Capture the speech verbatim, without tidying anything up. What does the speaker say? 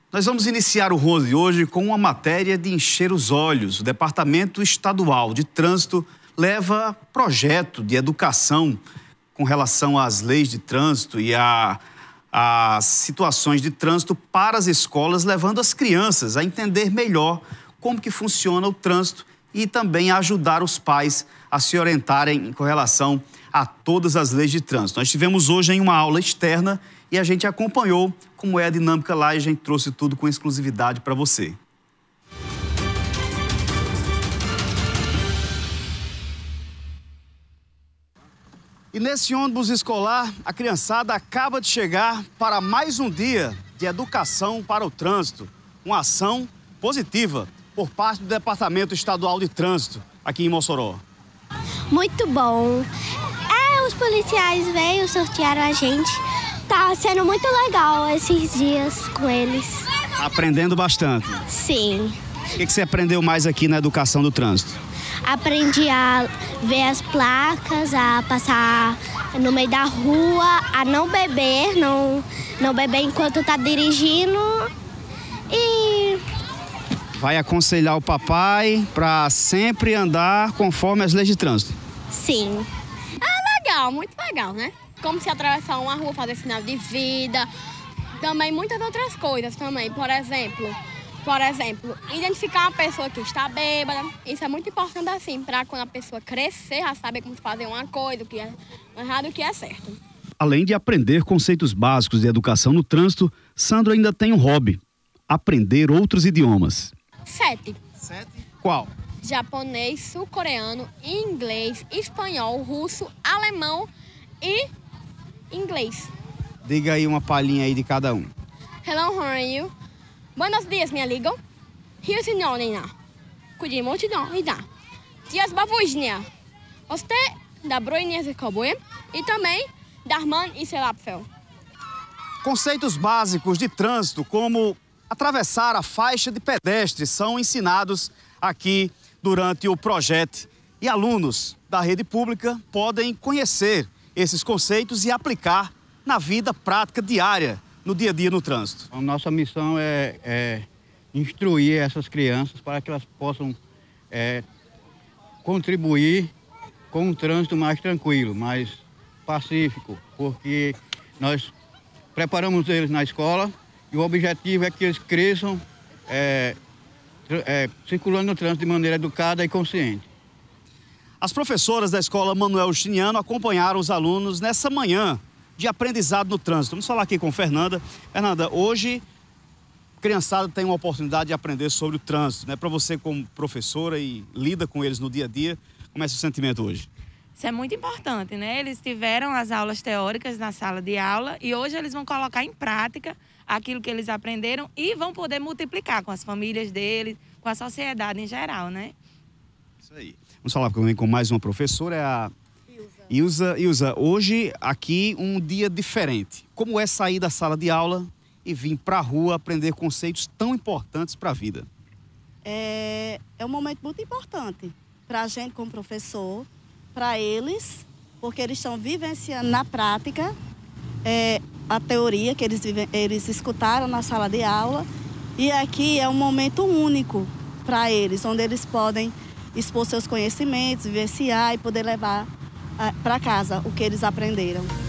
Nós vamos iniciar o Rose de hoje com uma matéria de encher os olhos. O Departamento Estadual de Trânsito leva projeto de educação com relação às leis de trânsito e a, às situações de trânsito para as escolas, levando as crianças a entender melhor como que funciona o trânsito e também a ajudar os pais a se orientarem com relação a todas as leis de trânsito. Nós tivemos hoje em uma aula externa e a gente acompanhou como é a dinâmica lá e a gente trouxe tudo com exclusividade para você. E nesse ônibus escolar, a criançada acaba de chegar para mais um dia de educação para o trânsito. Uma ação positiva por parte do Departamento Estadual de Trânsito aqui em Mossoró. Muito bom. É, os policiais veio, sortearam a gente. Tá sendo muito legal esses dias com eles. Aprendendo bastante. Sim. O que que você aprendeu mais aqui na educação do trânsito? Aprendi a ver as placas, a passar no meio da rua, a não beber, não, não beber enquanto tá dirigindo. E... Vai aconselhar o papai para sempre andar conforme as leis de trânsito? Sim. É legal, muito legal, né? Como se atravessar uma rua, fazer sinal de vida, também muitas outras coisas também. Por exemplo, por exemplo, identificar uma pessoa que está bêbada. Isso é muito importante assim, para quando a pessoa crescer, já saber como fazer uma coisa, o que é errado e o que é certo. Além de aprender conceitos básicos de educação no trânsito, Sandro ainda tem um hobby: aprender outros idiomas. Sete. Sete? Qual? Japonês, sul-coreano, inglês, espanhol, russo, alemão e inglês. Diga aí uma palhinha aí de cada um. Hello, how are you? Buenos dias, minha amiga. Rio Sinonina. Kudimotidon, ida. Dias bavujnia. Você da Broinha Zekobuê e também Darman e Selapfel. Conceitos básicos de trânsito, como atravessar a faixa de pedestres, são ensinados aqui durante o projeto. E alunos da rede pública podem conhecer esses conceitos e aplicar na vida prática diária, no dia a dia no trânsito. A nossa missão é, é instruir essas crianças para que elas possam é, contribuir com um trânsito mais tranquilo, mais pacífico, porque nós preparamos eles na escola e o objetivo é que eles cresçam é, é, circulando no trânsito de maneira educada e consciente. As professoras da Escola Manuel Justiniano acompanharam os alunos nessa manhã de aprendizado no trânsito. Vamos falar aqui com Fernanda. Fernanda, hoje a criançada tem uma oportunidade de aprender sobre o trânsito, né? Para você como professora e lida com eles no dia a dia, como é o seu sentimento hoje? Isso é muito importante, né? Eles tiveram as aulas teóricas na sala de aula e hoje eles vão colocar em prática aquilo que eles aprenderam e vão poder multiplicar com as famílias deles, com a sociedade em geral, né? Isso aí. Vamos falar também com mais uma professora, é a Ilza. Ilza, hoje aqui um dia diferente. Como é sair da sala de aula e vir para a rua aprender conceitos tão importantes para a vida? É, é um momento muito importante para a gente como professor, para eles, porque eles estão vivenciando na prática é, a teoria que eles, eles escutaram na sala de aula. E aqui é um momento único para eles, onde eles podem expor seus conhecimentos, vivenciar e poder levar para casa o que eles aprenderam.